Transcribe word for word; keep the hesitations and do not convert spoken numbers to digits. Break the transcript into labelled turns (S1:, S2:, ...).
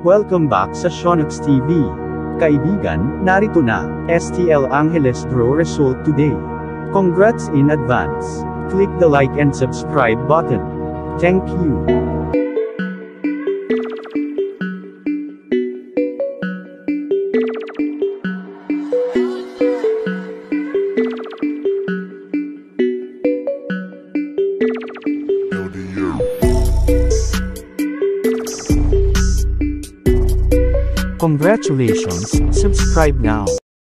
S1: Welcome back sa Shonux T V. Kaibigan, narito na, S T L Angeles draw result today. Congrats in advance. Click the like and subscribe button. Thank you. Congratulations, subscribe now.